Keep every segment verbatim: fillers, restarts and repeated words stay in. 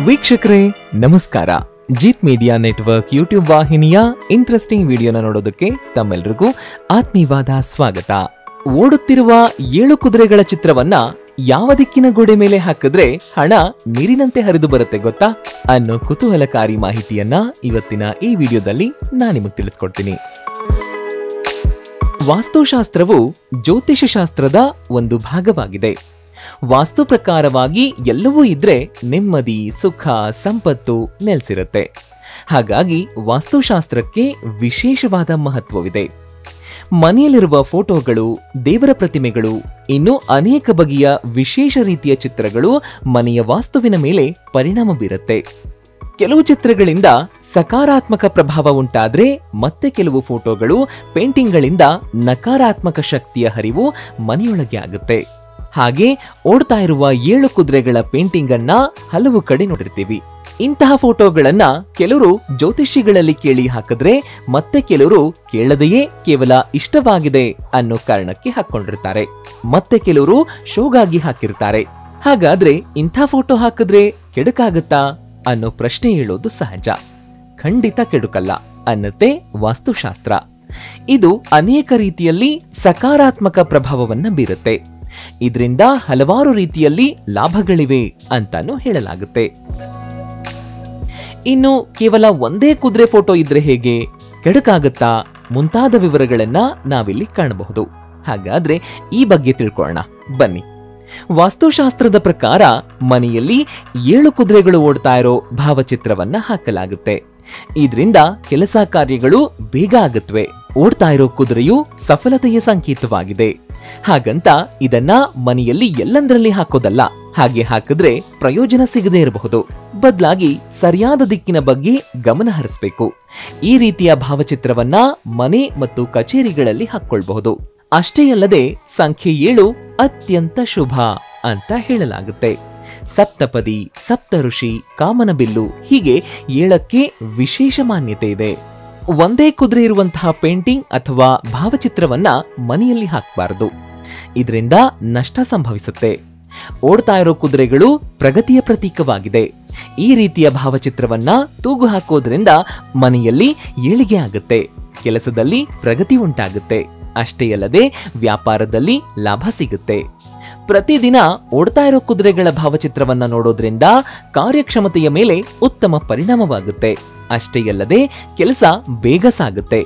ವೀಕ್ಷಕರೇ ನಮಸ್ಕಾರ. Jeet media network YouTube ವಾಹಿನಿಯ ಇಂಟ್ರೆಸ್ಟಿಂಗ್ ವಿಡಿಯೋನ ನೋಡೋದಕ್ಕೆ ತಮ್ಮೆಲ್ಲರಿಗೂ ಆತ್ಮೀಯವಾದ ಸ್ವಾಗತ. ಓಡುತ್ತಿರುವ ಏಳು ಕುದುರೆಗಳ ಚಿತ್ರವನ್ನ ಯಾವ ದಿಕ್ಕಿನ ಗೋಡೆ ಮೇಲೆ ಹಾಕಿದ್ರೆ ಹಣ ನೀರಿನಂತೆ ಹರಿದು ಬರುತ್ತೆ ಗೊತ್ತಾ ಅನ್ನೋ ಕುತೂಹಲಕಾರಿ ಮಾಹಿತಿಯನ್ನ ಇವತ್ತಿನ ಈ ವಿಡಿಯೋದಲ್ಲಿ ನಾನು ನಿಮಗೆ ತಿಳಿಸ್ಕೊಡ್ತೀನಿ. ವಾಸ್ತುಶಾಸ್ತ್ರವು ಜ್ಯೋತಿಷ ಶಾಸ್ತ್ರದ ಒಂದು ಭಾಗವಾಗಿದೆ. ವಾಸ್ತು ಪ್ರಕಾರವಾಗಿ ಎಲ್ಲವೂ ಇದ್ರೆ ನೆಮ್ಮದಿ, ಸುಖ, ಸಂಪತ್ತು ನೆಲೆಸಿರುತ್ತೆ. ಹಾಗಾಗಿ ವಾಸ್ತುಶಾಸ್ತ್ರಕ್ಕೆ ವಿಶೇಷವಾದ ಮಹತ್ವವಿದೆ. ಮನೆಯಲ್ಲಿರುವ ಫೋಟೋಗಳು, ದೇವರ ಪ್ರತಿಮೆಗಳು, ಇನ್ನು ಅನೇಕ ಬಗೆಯ ವಿಶೇಷ ರೀತಿಯ ಚಿತ್ರಗಳು ಮನೆಯ ವಾಸ್ತುವಿನ ಮೇಲೆ ಪರಿಣಾಮ ಬೀರುತ್ತೆ. ಕೆಲವು ಚಿತ್ರಗಳಿಂದ ಸಕಾರಾತ್ಮಕ ಪ್ರಭಾವ ಉಂಟಾದ್ರೆ ಮತ್ತೆ ಕೆಲವು ಫೋಟೋಗಳು, ಪೇಂಟಿಂಗ್ಗಳಿಂದ ನಕಾರಾತ್ಮಕ ಶಕ್ತಿಯ ಹರಿವು ಮನೆಯೊಳಗೆ ಆಗುತ್ತೆ. ಹಾಗೆ ಓಡ್ತಾ ಇರುವ ಏಳು ಕುದುರೆಗಳ ಪೇಂಟಿಂಗ್ ಅನ್ನ ಹಲವು ಕಡೆ ನೋಡಿರ್ತೀವಿ. ಇಂತಹ ಫೋಟೋಗಳನ್ನ ಕೆಲವರು ಜ್ಯೋತಿಷಿಗಳಲ್ಲಿ ಕೇಳಿ ಹಾಕಿದ್ರೆ ಮತ್ತೆ ಕೆಲವರು ಕೇಳದೆಯೇ ಕೇವಲ ಇಷ್ಟವಾಗಿದೆ ಅನ್ನೋ ಕಾರಣಕ್ಕೆ ಹಾಕೊಂಡಿರ್ತಾರೆ. ಮತ್ತೆ ಕೆಲವರು ಶೋಗಾಗಿ ಹಾಕಿರ್ತಾರೆ. ಹಾಗಾದ್ರೆ ಇಂಥ ಫೋಟೋ ಹಾಕಿದ್ರೆ ಕೆಡುಕಾಗತ್ತಾ ಅನ್ನೋ ಪ್ರಶ್ನೆ ಹೇಳೋದು ಸಹಜ. ಖಂಡಿತ ಕೆಡುಕಲ್ಲ ಅನ್ನತ್ತೆ ವಾಸ್ತುಶಾಸ್ತ್ರ. ಇದು ಅನೇಕ ರೀತಿಯಲ್ಲಿ ಸಕಾರಾತ್ಮಕ ಪ್ರಭಾವವನ್ನ ಬೀರುತ್ತೆ. ಇದರಿಂದ ಹಲವಾರು ರೀತಿಯಲ್ಲಿ ಲಾಭಗಳಿವೆ ಅಂತಾನು ಹೇಳಲಾಗುತ್ತೆ. ಇನ್ನು ಕೇವಲ ಒಂದೇ ಕುದುರೆ ಫೋಟೋ ಇದ್ರೆ ಹೇಗೆ, ಕೆಡುಕಾಗತ್ತಾ ಮುಂತಾದ ವಿವರಗಳನ್ನ ನಾವಿಲ್ಲಿ ಕಾಣಬಹುದು. ಹಾಗಾದ್ರೆ ಈ ಬಗ್ಗೆ ತಿಳ್ಕೊಳ್ಳೋಣ ಬನ್ನಿ. ವಾಸ್ತುಶಾಸ್ತ್ರದ ಪ್ರಕಾರ ಮನೆಯಲ್ಲಿ ಏಳು ಕುದುರೆಗಳು ಓಡ್ತಾ ಇರೋ ಭಾವಚಿತ್ರವನ್ನ ಹಾಕಲಾಗುತ್ತೆ. ಇದರಿಂದ ಕೆಲಸ ಕಾರ್ಯಗಳು ಬೇಗ ಆಗುತ್ತವೆ. ಓಡ್ತಾ ಇರೋ ಕುದುರೆಯು ಸಫಲತೆಯ ಸಂಕೇತವಾಗಿದೆ. ಹಾಗಂತ ಇದನ್ನ ಮನೆಯಲ್ಲಿ ಎಲ್ಲಂದ್ರಲ್ಲಿ ಹಾಕೋದಲ್ಲ. ಹಾಗೆ ಹಾಕಿದ್ರೆ ಪ್ರಯೋಜನ ಸಿಗದೇ ಇರಬಹುದು. ಬದಲಾಗಿ ಸರಿಯಾದ ದಿಕ್ಕಿನ ಬಗ್ಗೆ ಗಮನ ಹರಿಸಬೇಕು. ಈ ರೀತಿಯ ಭಾವಚಿತ್ರವನ್ನ ಮನೆ ಮತ್ತು ಕಚೇರಿಗಳಲ್ಲಿ ಹಾಕೊಳ್ಬಹುದು. ಅಷ್ಟೇ ಅಲ್ಲದೆ ಸಂಖ್ಯೆ ಏಳು ಅತ್ಯಂತ ಶುಭ ಅಂತ ಹೇಳಲಾಗುತ್ತೆ. ಸಪ್ತಪದಿ, ಸಪ್ತ ಋಷಿ, ಕಾಮನಬಿಲ್ಲು ಹೀಗೆ ಏಳಕ್ಕೆ ವಿಶೇಷ ಮಾನ್ಯತೆ ಇದೆ. ಒಂದೇ ಕುದುರೆ ಇರುವಂತಹ ಪೇಂಟಿಂಗ್ ಅಥವಾ ಭಾವಚಿತ್ರವನ್ನ ಮನೆಯಲ್ಲಿ ಹಾಕಬಾರದು. ಇದರಿಂದ ನಷ್ಟ ಸಂಭವಿಸುತ್ತೆ. ಓಡ್ತಾ ಇರೋ ಕುದುರೆಗಳು ಪ್ರಗತಿಯ ಪ್ರತೀಕವಾಗಿದೆ. ಈ ರೀತಿಯ ಭಾವಚಿತ್ರವನ್ನ ತೂಗು ಹಾಕೋದ್ರಿಂದ ಮನೆಯಲ್ಲಿ ಏಳಿಗೆ ಆಗುತ್ತೆ, ಕೆಲಸದಲ್ಲಿ ಪ್ರಗತಿ ಉಂಟಾಗುತ್ತೆ. ಅಷ್ಟೇ ಅಲ್ಲದೆ ವ್ಯಾಪಾರದಲ್ಲಿ ಲಾಭ ಸಿಗುತ್ತೆ. ಪ್ರತಿದಿನ ಓಡ್ತಾ ಇರೋ ಕುದುರೆಗಳ ಭಾವಚಿತ್ರವನ್ನ ನೋಡೋದ್ರಿಂದ ಕಾರ್ಯಕ್ಷಮತೆಯ ಮೇಲೆ ಉತ್ತಮ ಪರಿಣಾಮವಾಗುತ್ತೆ. ಅಷ್ಟೇ ಅಲ್ಲದೆ ಕೆಲಸ ಬೇಗ ಸಾಗುತ್ತೆ.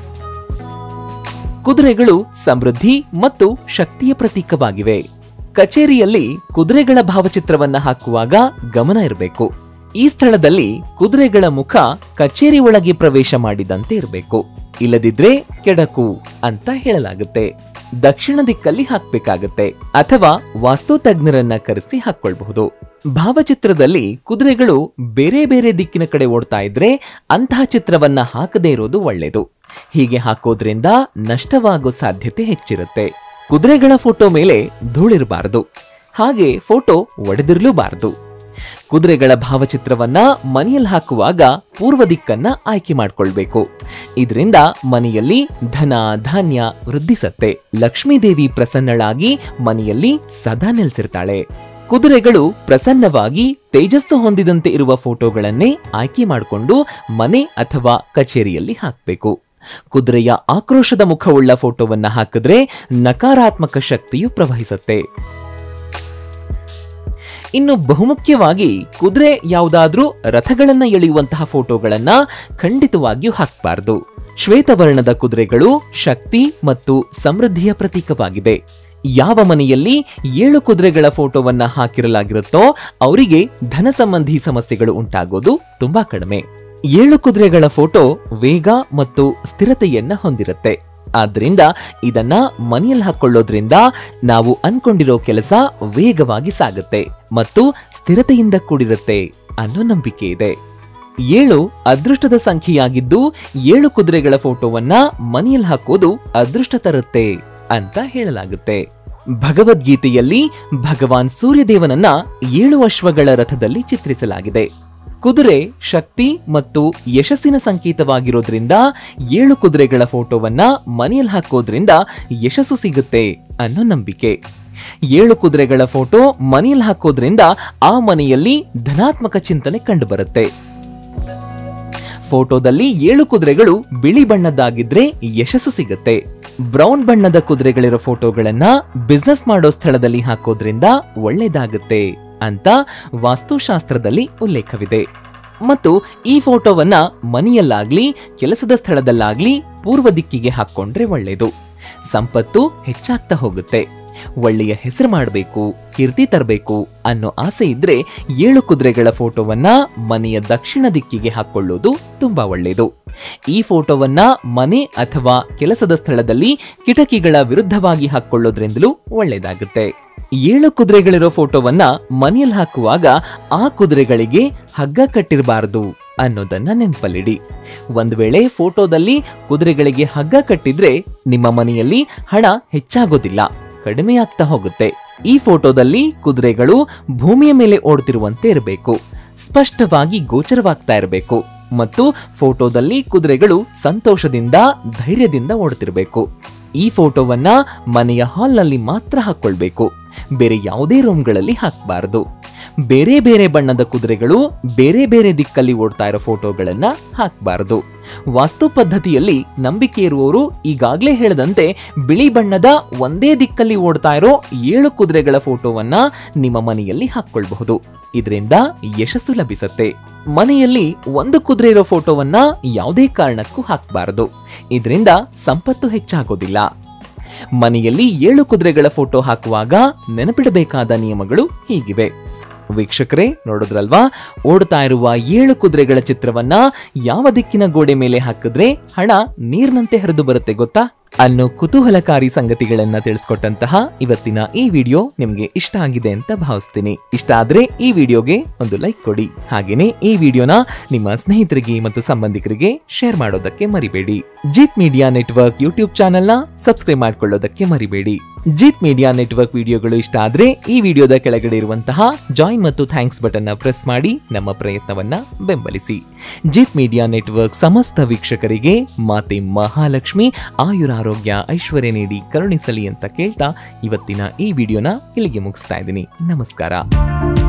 ಕುದುರೆಗಳು ಸಮೃದ್ಧಿ ಮತ್ತು ಶಕ್ತಿಯ ಪ್ರತೀಕವಾಗಿವೆ. ಕಚೇರಿಯಲ್ಲಿ ಕುದುರೆಗಳ ಭಾವಚಿತ್ರವನ್ನ ಹಾಕುವಾಗ ಗಮನ ಇರಬೇಕು. ಈ ಸ್ಥಳದಲ್ಲಿ ಕುದುರೆಗಳ ಮುಖ ಕಚೇರಿ ಒಳಗೆ ಪ್ರವೇಶ ಮಾಡಿದಂತೆ ಇರಬೇಕು. ಇಲ್ಲದಿದ್ರೆ ಕೆಡಕು ಅಂತ ಹೇಳಲಾಗುತ್ತೆ. ದಕ್ಷಿಣ ದಿಕ್ಕಲ್ಲಿ ಹಾಕ್ಬೇಕಾಗತ್ತೆ ಅಥವಾ ವಾಸ್ತು ತಜ್ಞರನ್ನ ಕರೆಸಿ ಹಾಕೊಳ್ಬಹುದು. ಭಾವಚಿತ್ರದಲ್ಲಿ ಕುದುರೆಗಳು ಬೇರೆ ಬೇರೆ ದಿಕ್ಕಿನ ಕಡೆ ಓಡ್ತಾ ಇದ್ರೆ ಅಂತಹ ಚಿತ್ರವನ್ನ ಹಾಕದೇ ಇರೋದು ಒಳ್ಳೆಯದು. ಹೀಗೆ ಹಾಕೋದ್ರಿಂದ ನಷ್ಟವಾಗೋ ಸಾಧ್ಯತೆ ಹೆಚ್ಚಿರುತ್ತೆ. ಕುದುರೆಗಳ ಫೋಟೋ ಮೇಲೆ ಧೂಳಿರಬಾರದು. ಹಾಗೆ ಫೋಟೋ ಒಡೆದಿರಲೂಬಾರದು. ಕುದುರೆಗಳ ಭಾವಚಿತ್ರವನ್ನ ಮನೆಯಲ್ಲಿ ಹಾಕುವಾಗ ಪೂರ್ವ ದಿಕ್ಕನ್ನ ಆಯ್ಕೆ ಮಾಡ್ಕೊಳ್ಬೇಕು. ಇದರಿಂದ ಮನೆಯಲ್ಲಿ ಧನ ಧಾನ್ಯ ವೃದ್ಧಿಸತ್ತೆ. ಲಕ್ಷ್ಮೀದೇವಿ ಪ್ರಸನ್ನಳಾಗಿ ಮನೆಯಲ್ಲಿ ಸದಾ ನೆಲೆಸಿರ್ತಾಳೆ. ಕುದುರೆಗಳು ಪ್ರಸನ್ನವಾಗಿ ತೇಜಸ್ಸು ಹೊಂದಿದಂತೆ ಇರುವ ಫೋಟೋಗಳನ್ನೇ ಆಯ್ಕೆ ಮಾಡಿಕೊಂಡು ಮನೆ ಅಥವಾ ಕಚೇರಿಯಲ್ಲಿ ಹಾಕಬೇಕು. ಕುದುರೆಯ ಆಕ್ರೋಶದ ಮುಖವುಳ್ಳ ಫೋಟೋವನ್ನ ಹಾಕಿದ್ರೆ ನಕಾರಾತ್ಮಕ ಶಕ್ತಿಯು ಪ್ರವಹಿಸುತ್ತೆ. ಇನ್ನು ಬಹುಮುಖ್ಯವಾಗಿ ಕುದುರೆ ಯಾವುದಾದ್ರೂ ರಥಗಳನ್ನ ಎಳೆಯುವಂತಹ ಫೋಟೋಗಳನ್ನ ಖಂಡಿತವಾಗಿಯೂ ಹಾಕಬಾರದು. ಶ್ವೇತವರ್ಣದ ಕುದುರೆಗಳು ಶಕ್ತಿ ಮತ್ತು ಸಮೃದ್ಧಿಯ ಪ್ರತೀಕವಾಗಿದೆ. ಯಾವ ಮನೆಯಲ್ಲಿ ಏಳು ಕುದುರೆಗಳ ಫೋಟೋವನ್ನ ಹಾಕಿರಲಾಗಿರುತ್ತೋ ಅವರಿಗೆ ಧನ ಸಂಬಂಧಿ ಸಮಸ್ಯೆಗಳು ಉಂಟಾಗೋದು ತುಂಬಾ ಕಡಿಮೆ. ಏಳು ಕುದುರೆಗಳ ಫೋಟೋ ವೇಗ ಮತ್ತು ಸ್ಥಿರತೆಯನ್ನ ಹೊಂದಿರುತ್ತೆ. ಆದ್ರಿಂದ ಇದನ್ನ ಮನೆಯಲ್ಲಿ ಹಾಕೊಳ್ಳೋದ್ರಿಂದ ನಾವು ಅನ್ಕೊಂಡಿರೋ ಕೆಲಸ ವೇಗವಾಗಿ ಸಾಗುತ್ತೆ ಮತ್ತು ಸ್ಥಿರತೆಯಿಂದ ಕೂಡಿರುತ್ತೆ ಅನ್ನೋ ನಂಬಿಕೆ ಇದೆ. ಏಳು ಅದೃಷ್ಟದ ಸಂಖ್ಯೆಯಾಗಿದ್ದು ಏಳು ಕುದುರೆಗಳ ಫೋಟೋವನ್ನ ಮನೆಯಲ್ಲಿ ಹಾಕೋದು ಅದೃಷ್ಟ ತರುತ್ತೆ ಅಂತ ಹೇಳಲಾಗುತ್ತೆ. ಭಗವದ್ಗೀತೆಯಲ್ಲಿ ಭಗವಾನ್ ಸೂರ್ಯದೇವನನ್ನ ಏಳು ಅಶ್ವಗಳ ರಥದಲ್ಲಿ ಚಿತ್ರಿಸಲಾಗಿದೆ. ಕುದುರೆ ಶಕ್ತಿ ಮತ್ತು ಯಶಸ್ಸಿನ ಸಂಕೇತವಾಗಿರೋದ್ರಿಂದ ಏಳು ಕುದುರೆಗಳ ಫೋಟೋವನ್ನ ಮನೆಯಲ್ಲಿ ಹಾಕೋದ್ರಿಂದ ಯಶಸ್ಸು ಸಿಗುತ್ತೆ ಅನ್ನೋ ನಂಬಿಕೆ. ಏಳು ಕುದುರೆಗಳ ಫೋಟೋ ಮನೆಯಲ್ಲಿ ಹಾಕೋದ್ರಿಂದ ಆ ಮನೆಯಲ್ಲಿ ಧನಾತ್ಮಕ ಚಿಂತನೆ ಕಂಡುಬರುತ್ತೆ. ಫೋಟೋದಲ್ಲಿ ಏಳು ಕುದುರೆಗಳು ಬಿಳಿ ಬಣ್ಣದ್ದಾಗಿದ್ರೆ ಯಶಸ್ಸು ಸಿಗುತ್ತೆ. ಬ್ರೌನ್ ಬಣ್ಣದ ಕುದುರೆಗಳಿರೋ ಫೋಟೋಗಳನ್ನ ಬಿಸ್ನೆಸ್ ಮಾಡೋ ಸ್ಥಳದಲ್ಲಿ ಹಾಕೋದ್ರಿಂದ ಒಳ್ಳೇದಾಗುತ್ತೆ ಅಂತ ವಾಸ್ತುಶಾಸ್ತ್ರದಲ್ಲಿ ಉಲ್ಲೇಖವಿದೆ. ಮತ್ತು ಈ ಫೋಟೋವನ್ನ ಮನೆಯಲ್ಲಾಗ್ಲಿ ಕೆಲಸದ ಸ್ಥಳದಲ್ಲಾಗ್ಲಿ ಪೂರ್ವ ದಿಕ್ಕಿಗೆ ಹಾಕೊಂಡ್ರೆ ಒಳ್ಳೇದು. ಸಂಪತ್ತು ಹೆಚ್ಚಾಗ್ತಾ ಹೋಗುತ್ತೆ. ಒಳ್ಳೆಯ ಹೆಸರು ಮಾಡಬೇಕು, ಕೀರ್ತಿ ತರಬೇಕು ಅನ್ನೋ ಆಸೆ ಇದ್ರೆ ಏಳು ಕುದುರೆಗಳ ಫೋಟೋವನ್ನ ಮನೆಯ ದಕ್ಷಿಣ ದಿಕ್ಕಿಗೆ ಹಾಕೊಳ್ಳೋದು ತುಂಬಾ ಒಳ್ಳೆಯದು. ಈ ಫೋಟೋವನ್ನ ಮನೆ ಅಥವಾ ಕೆಲಸದ ಸ್ಥಳದಲ್ಲಿ ಕಿಟಕಿಗಳ ವಿರುದ್ಧವಾಗಿ ಹಾಕೊಳ್ಳೋದ್ರಿಂದಲೂ ಒಳ್ಳೇದಾಗುತ್ತೆ. ಏಳು ಕುದುರೆಗಳಿರೋ ಫೋಟೋವನ್ನ ಮನೆಯಲ್ಲಿ ಹಾಕುವಾಗ ಆ ಕುದುರೆಗಳಿಗೆ ಹಗ್ಗ ಕಟ್ಟಿರಬಾರದು ಅನ್ನೋದನ್ನ ನೆನಪಲ್ಲಿಡಿ. ಒಂದ್ ವೇಳೆ ಫೋಟೋದಲ್ಲಿ ಕುದುರೆಗಳಿಗೆ ಹಗ್ಗ ಕಟ್ಟಿದ್ರೆ ನಿಮ್ಮ ಮನೆಯಲ್ಲಿ ಹಣ ಹೆಚ್ಚಾಗೋದಿಲ್ಲ, ಕಡಿಮೆ ಆಗ್ತಾ ಹೋಗುತ್ತೆ. ಈ ಫೋಟೋದಲ್ಲಿ ಕುದುರೆಗಳು ಭೂಮಿಯ ಮೇಲೆ ಓಡ್ತಿರುವಂತೆ ಇರಬೇಕು, ಸ್ಪಷ್ಟವಾಗಿ ಗೋಚರವಾಗ್ತಾ ಇರಬೇಕು ಮತ್ತು ಫೋಟೋದಲ್ಲಿ ಕುದುರೆಗಳು ಸಂತೋಷದಿಂದ ಧೈರ್ಯದಿಂದ ಓಡ್ತಿರ್ಬೇಕು. ಈ ಫೋಟೋವನ್ನ ಮನೆಯ ಹಾಲ್ನಲ್ಲಿ ಮಾತ್ರ ಹಾಕೊಳ್ಬೇಕು, ಬೇರೆ ಯಾವುದೇ ರೂಮ್ಗಳಲ್ಲಿ ಹಾಕಬಾರದು. ಬೇರೆ ಬೇರೆ ಬಣ್ಣದ ಕುದುರೆಗಳು ಬೇರೆ ಬೇರೆ ದಿಕ್ಕಲ್ಲಿ ಓಡ್ತಾ ಇರೋ ಫೋಟೋಗಳನ್ನ ಹಾಕಬಾರದು. ವಾಸ್ತು ಪದ್ಧತಿಯಲ್ಲಿ ನಂಬಿಕೆ ಇರುವವರು ಈಗಾಗಲೇ ಹೇಳಿದಂತೆ ಬಿಳಿ ಬಣ್ಣದ ಒಂದೇ ದಿಕ್ಕಲ್ಲಿ ಓಡ್ತಾ ಇರೋ ಏಳು ಕುದುರೆಗಳ ಫೋಟೋವನ್ನ ನಿಮ್ಮ ಮನೆಯಲ್ಲಿ ಹಾಕೊಳ್ಬಹುದು. ಇದರಿಂದ ಯಶಸ್ಸು ಲಭಿಸುತ್ತೆ. ಮನೆಯಲ್ಲಿ ಒಂದು ಕುದುರೆ ಇರೋ ಫೋಟೋವನ್ನ ಯಾವುದೇ ಕಾರಣಕ್ಕೂ ಹಾಕಬಾರದು. ಇದರಿಂದ ಸಂಪತ್ತು ಹೆಚ್ಚಾಗೋದಿಲ್ಲ. ಮನೆಯಲ್ಲಿ ಏಳು ಕುದುರೆಗಳ ಫೋಟೋ ಹಾಕುವಾಗ ನೆನಪಿಡಬೇಕಾದ ನಿಯಮಗಳು ಹೀಗಿವೆ. ವೀಕ್ಷಕರೇ, ನೋಡಿದ್ರಲ್ವಾ, ಓಡ್ತಾ ಇರುವ ಏಳು ಕುದುರೆಗಳ ಚಿತ್ರವನ್ನ ಯಾವ ದಿಕ್ಕಿನ ಗೋಡೆ ಮೇಲೆ ಹಾಕಿದ್ರೆ ಹಣ ನೀರಿನಂತೆ ಹರಿದು ಬರುತ್ತೆ ಗೊತ್ತಾ ಅನ್ನೋ ಕುತೂಹಲಕಾರಿ ಸಂಗತಿಗಳನ್ನ ತಿಳಿಸ್ಕೊಟ್ಟಂತಹ ಇವತ್ತಿನ ಈ ವಿಡಿಯೋ ನಿಮ್ಗೆ ಇಷ್ಟ ಆಗಿದೆ ಅಂತ ಭಾವಿಸ್ತೀನಿ. ಇಷ್ಟ ಆದ್ರೆ ಈ ವಿಡಿಯೋಗೆ ಒಂದು ಲೈಕ್ ಕೊಡಿ. ಹಾಗೇನೆ ಈ ವಿಡಿಯೋನ ನಿಮ್ಮ ಸ್ನೇಹಿತರಿಗೆ ಮತ್ತು ಸಂಬಂಧಿಕರಿಗೆ ಶೇರ್ ಮಾಡೋದಕ್ಕೆ ಮರಿಬೇಡಿ. Jit media network YouTube channel ನ ಸಬ್ಸ್ಕ್ರೈಬ್ ಮಾಡ್ಕೊಳ್ಳೋದಕ್ಕೆ ಮರಿಬೇಡಿ. ಜಿತ್ ಮೀಡಿಯಾ ನೆಟ್ವರ್ಕ್ ವಿಡಿಯೋಗಳು ಇಷ್ಟ ಆದ್ರೆ ಈ ವಿಡಿಯೋದ ಕೆಳಗಡೆ ಇರುವಂತಹ ಜಾಯಿನ್ ಮತ್ತು ಥ್ಯಾಂಕ್ಸ್ ಬಟನ್ ನ ಪ್ರೆಸ್ ಮಾಡಿ ನಮ್ಮ ಪ್ರಯತ್ನವನ್ನ ಬೆಂಬಲಿಸಿ. ಜಿತ್ ಮೀಡಿಯಾ ನೆಟ್ವರ್ಕ್ ಸಮಸ್ತ ವೀಕ್ಷಕರಿಗೆ ಮಾತೆ ಮಹಾಲಕ್ಷ್ಮಿ ಆಯುರ ಆರೋಗ್ಯ ಐಶ್ವರ್ಯ ನೀಡಿ ಕರುಣಿಸಲಿ ಅಂತ ಕೇಳ್ತಾ ಇವತ್ತಿನ ಈ ವಿಡಿಯೋನ ಇಲ್ಲಿಗೆ ಮುಗಿಸ್ತಾ ಇದ್ದೀನಿ. ನಮಸ್ಕಾರ.